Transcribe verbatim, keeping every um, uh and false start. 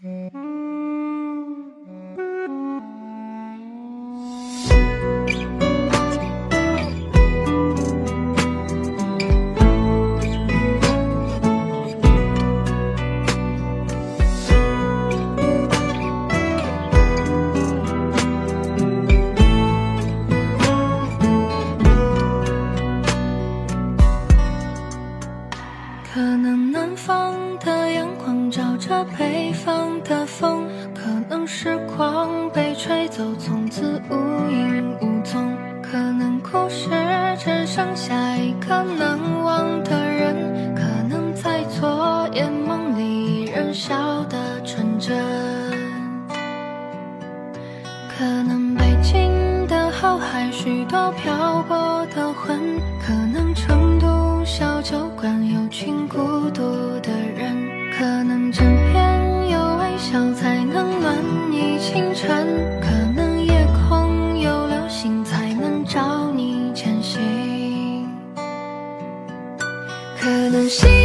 可能南方的阳光照着北方的风，可能时光被吹走，从此无影无踪。可能故事只剩下一个难忘的人，可能在昨夜梦里燃烧的纯真。可能北京的后海许多漂泊的魂，可能成都小酒馆有群孤独的人，可能枕边有微笑才能暖意清晨，可能夜空有流星才能照你前行，可能心